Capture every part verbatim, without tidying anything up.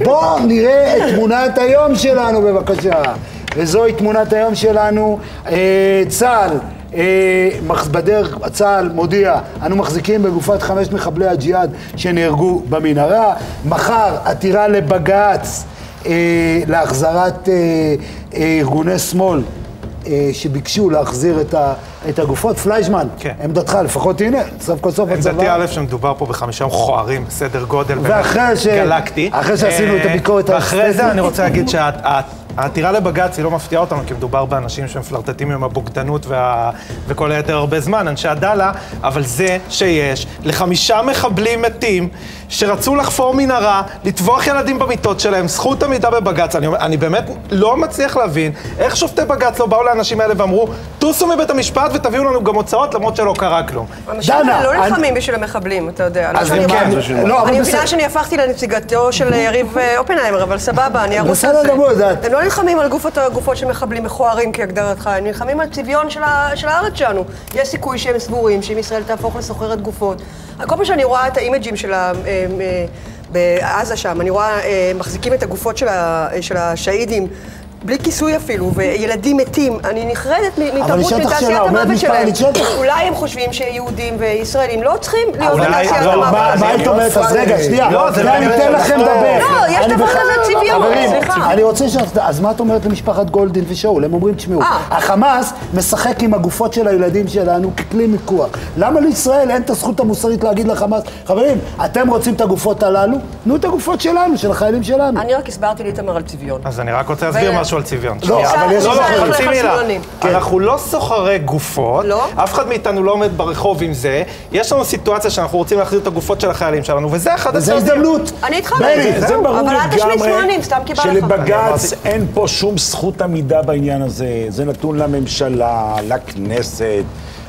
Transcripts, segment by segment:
בואו נראה את תמונת היום שלנו בבקשה. וזוהי תמונת היום שלנו. צה"ל, בדרך צה"ל מודיע, אנו מחזיקים בגופת חמש מחבלי הג'יהאד שנהרגו במנהרה. מחר עתירה לבג"ץ להחזרת ארגוני שמאל שביקשו להחזיר את הגופות. פליישמן, עמדתך, לפחות הנה, סוף כל סוף הצבא. עמדתי א' שמדובר פה בחמישה מכוערים, בסדר גודל גלקטי. אחרי שעשינו את הביקורת האסתטית. ואחרי זה אני רוצה להגיד שהעתירה לבג"ץ היא לא מפתיעה אותנו, כי מדובר באנשים שמפלרטטים עם הבוגדנות וכל היתר הרבה זמן, אנשי עדאלה, אבל זה שיש לחמישה מחבלים מתים שרצו לחפור מנהרה, לטבוח ילדים במיטות שלהם, זכות עמידה בבג"ץ. אני, אני באמת לא מצליח להבין איך שופטי בג"ץ לא באו לאנשים האלה ואמרו, טוסו מבית המשפט ותביאו לנו גם הוצאות, למרות שלא קרה כלום. אנשים האלה לא נלחמים בשביל המחבלים, אתה יודע. אני מבינה שאני הפכתי לנציגתו של יריב אופנהיימר, אבל סבבה, אני ארוס על זה. הם לא נלחמים על גופות של מחבלים מכוערים כהגדרתך, הם נלחמים על צביון של הארץ שלנו. יש סיכוי שהם סבורים שאם ישראל תהפוך לסוחרת גופות. כל פעם שאני רואה את האימג'ים של בעזה שם, אני רואה מחזיקים את הגופות של השהידים בלי כיסוי אפילו, וילדים מתים. אני נחרדת מתרבות מתעשיית המוות שלהם. אולי הם חושבים שיהודים וישראלים לא צריכים להיות בתעשיית המוות. מה היית אומרת? אז רגע, שנייה. אני אתן לכם לדבר. לא, יש דבר כזה צביון. סליחה. אני רוצה ש... אז מה את אומרת למשפחת גולדין ושאול? הם אומרים, תשמעו, החמאס משחק עם הגופות של הילדים שלנו ככלי מיקוח. למה לישראל אין את הזכות המוסרית להגיד לחמאס, חברים, אתם רוצים את הגופות הללו? תנו את הגופות שלנו, של החיילים שלנו. אני רק הסברתי להתאמר על צביון. אז אני רק רוצה להסביר משהו על צביון. לא, אבל יש... לא, לא, חצי מילה. אנחנו לא סוחרי גופות, אף אחד מאיתנו לא עומד ברחוב עם זה. יש לנו סיטואציה שאנחנו רוצים להחזיר את הגופות של החיילים שלנו, וזה אחד הצעדים. וזה הזדמנות. אני איתך בני, בזה. זה ברור לגמרי לגמרי שלבג"ץ אין פה שום זכות עמידה בעניין הזה. זה נתון לממשלה, לכנסת,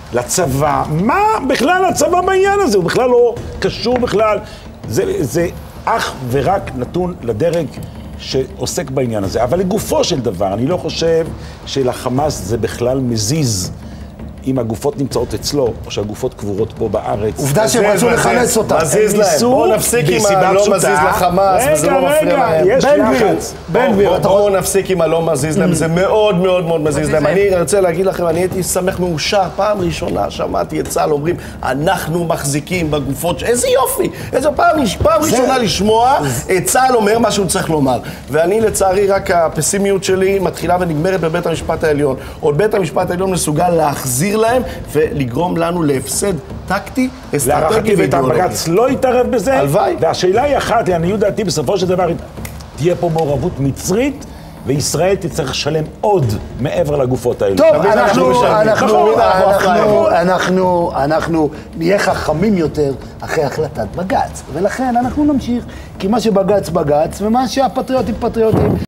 לצבא. מה בכלל הצבא בעניין הזה? הוא בכלל לא קשור בכלל. זה, זה אך ורק נתון לדרג שעוסק בעניין הזה. אבל לגופו של דבר, אני לא חושב שלחמאס זה בכלל מזיז אם הגופות נמצאות אצלו, או שהגופות קבורות פה בארץ. עובדה שהם רצו לחלץ אותם. מזיז להם. בואו נפסיק עם הלא מזיז לחמאס, וזה לא מפריע להם. בן גביר, בן גביר. בואו נפסיק עם הלא מזיז להם, זה מאוד מאוד מאוד מזיז להם. אני רוצה להגיד לכם, אני הייתי שמח מאושר, פעם ראשונה שמעתי את צה"ל אומרים, אנחנו מחזיקים בגופות, איזה יופי, איזה פעם ראשונה לשמוע את צה"ל אומר מה שהוא צריך לומר. ואני לצערי רק הפסימיות שלי מתחילה ונגמרת בבית המשפט העליון. עוד בית המשפט העליון מסוגל להחזיר להם ולגרום לנו להפסד טקטי, אסטרטגי ואידיאולוגי. בג"ץ לא יתערב בזה. הלוואי. והשאלה היא אחת, לעניות דעתי, בסופו של דבר תהיה פה מעורבות מצרית, וישראל תצטרך לשלם עוד מעבר לגופות האלה. טוב, אנחנו, אנחנו, אנחנו, אנחנו, אנחנו נהיה חכמים יותר אחרי החלטת בג"ץ. ולכן אנחנו נמשיך, כי מה שבג"ץ בג"ץ, ומה שהפטריוטים פטריוטים.